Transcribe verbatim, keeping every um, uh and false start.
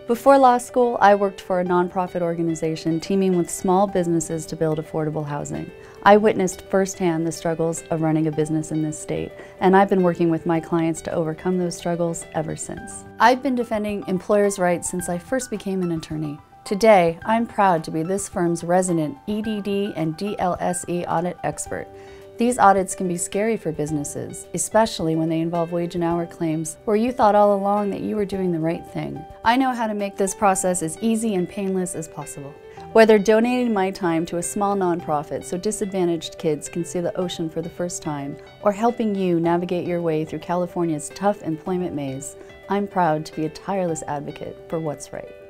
Before law school, I worked for a nonprofit organization teaming with small businesses to build affordable housing. I witnessed firsthand the struggles of running a business in this state, and I've been working with my clients to overcome those struggles ever since. I've been defending employers' rights since I first became an attorney. Today, I'm proud to be this firm's resident E D D and D L S E audit expert. These audits can be scary for businesses, especially when they involve wage and hour claims where you thought all along that you were doing the right thing. I know how to make this process as easy and painless as possible. Whether donating my time to a small nonprofit so disadvantaged kids can see the ocean for the first time, or helping you navigate your way through California's tough employment maze, I'm proud to be a tireless advocate for what's right.